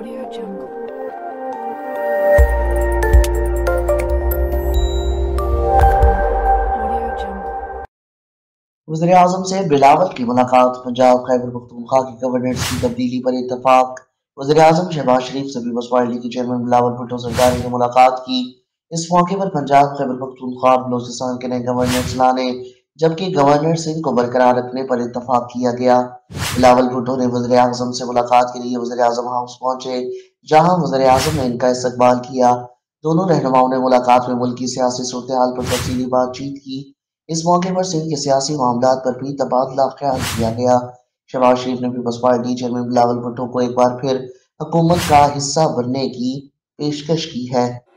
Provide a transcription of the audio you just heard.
Audio Jungle. Audio Jungle. वज़ीर-ए-आज़म से बिलावल की मुलाकात। पंजाब खैबर पख्तूनख्वा की गवर्नेंस की तब्दीली पर इत्तफाक। वज़ीर-ए-आज़म शहबाज शरीफ से पीपल्स पार्टी के चेयरमैन बिलावल भुट्टो सरकारी ने मुलाकात की। इस मौके पर पंजाब खैबर पख्तूनख्वा बलूचिस्तान के नए गवर्नेंस लाने जबकि गवर्नर सिंह को बरकरार रखने पर इत्तफाक किया गया। बिलावल भुट्टो ने वज़ीर-ए-आज़म से मुलाकात के लिए वज़ीर-ए-आज़म हाउस पहुंचे, जहां वज़ीर-ए-आज़म ने इनका इस्तकबाल किया। दोनों रहनुमाओं ने मुलाकात में मुल्क की सियासी सूरत-ए-हाल पर तफसीली बातचीत की। इस मौके पर सिंध के सियासी मामलात पर भी तबादला ख्याल किया गया। शहबाज शरीफ ने peoples party chairman Bilawal Bhutto को एक बार फिर हुकूमत का हिस्सा बनने की पेशकश की है।